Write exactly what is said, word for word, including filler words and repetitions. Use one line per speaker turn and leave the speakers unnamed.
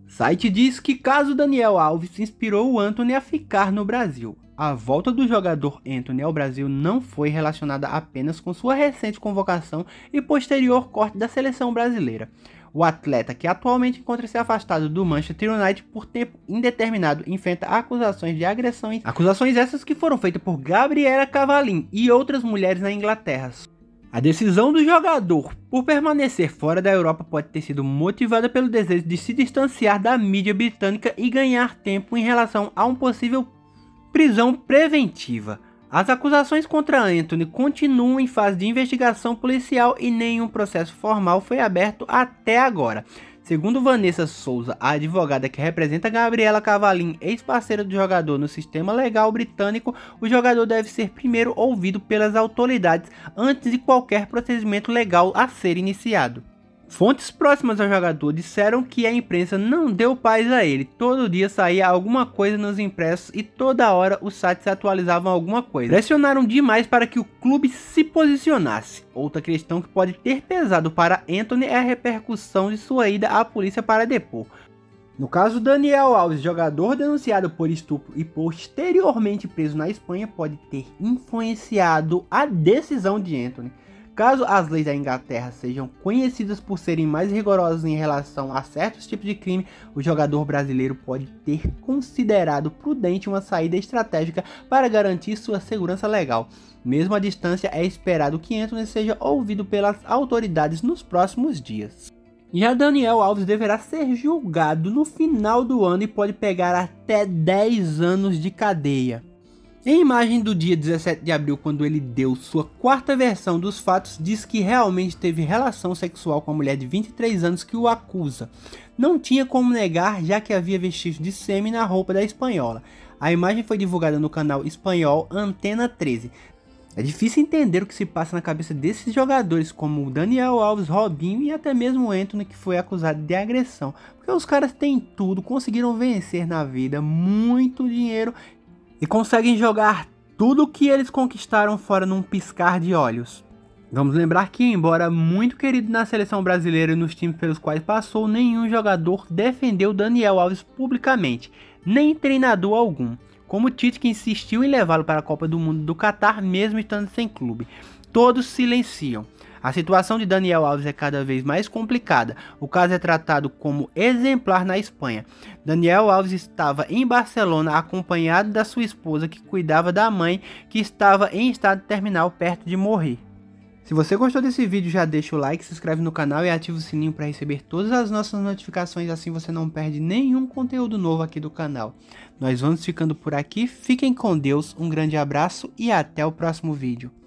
Site diz que caso Daniel Alves inspirou o Antony a ficar no Brasil. A volta do jogador Antony ao Brasil não foi relacionada apenas com sua recente convocação e posterior corte da seleção brasileira. O atleta, que atualmente encontra-se afastado do Manchester United por tempo indeterminado, enfrenta acusações de agressões, acusações essas que foram feitas por Gabriela Cavallin e outras mulheres na Inglaterra. A decisão do jogador por permanecer fora da Europa pode ter sido motivada pelo desejo de se distanciar da mídia britânica e ganhar tempo em relação a um possível prisão preventiva. As acusações contra Antony continuam em fase de investigação policial e nenhum processo formal foi aberto até agora. Segundo Vanessa Souza, a advogada que representa Gabriela Cavallin, ex-parceira do jogador no sistema legal britânico, o jogador deve ser primeiro ouvido pelas autoridades antes de qualquer procedimento legal a ser iniciado. Fontes próximas ao jogador disseram que a imprensa não deu paz a ele. Todo dia saía alguma coisa nos impressos e toda hora os sites atualizavam alguma coisa. Pressionaram demais para que o clube se posicionasse. Outra questão que pode ter pesado para Antony é a repercussão de sua ida à polícia para depor. No caso, Daniel Alves, jogador denunciado por estupro e posteriormente preso na Espanha, pode ter influenciado a decisão de Antony. Caso as leis da Inglaterra sejam conhecidas por serem mais rigorosas em relação a certos tipos de crime, o jogador brasileiro pode ter considerado prudente uma saída estratégica para garantir sua segurança legal. Mesmo à distância, é esperado que Antony seja ouvido pelas autoridades nos próximos dias. Já Daniel Alves deverá ser julgado no final do ano e pode pegar até dez anos de cadeia. Em imagem do dia dezessete de abril, quando ele deu sua quarta versão dos fatos, diz que realmente teve relação sexual com a mulher de vinte e três anos que o acusa. Não tinha como negar, já que havia vestígios de sêmen na roupa da espanhola. A imagem foi divulgada no canal espanhol Antena treze. É difícil entender o que se passa na cabeça desses jogadores como Daniel Alves, Robinho e até mesmo Antony, que foi acusado de agressão. Porque os caras têm tudo, conseguiram vencer na vida, muito dinheiro e conseguem jogar tudo que eles conquistaram fora num piscar de olhos. Vamos lembrar que, embora muito querido na seleção brasileira e nos times pelos quais passou, nenhum jogador defendeu Daniel Alves publicamente, nem treinador algum, como Tite, que insistiu em levá-lo para a Copa do Mundo do Catar mesmo estando sem clube. Todos silenciam. A situação de Daniel Alves é cada vez mais complicada. O caso é tratado como exemplar na Espanha. Daniel Alves estava em Barcelona acompanhado da sua esposa, que cuidava da mãe, que estava em estado terminal perto de morrer. Se você gostou desse vídeo, já deixa o like, se inscreve no canal e ativa o sininho para receber todas as nossas notificações, assim você não perde nenhum conteúdo novo aqui do canal. Nós vamos ficando por aqui, fiquem com Deus, um grande abraço e até o próximo vídeo.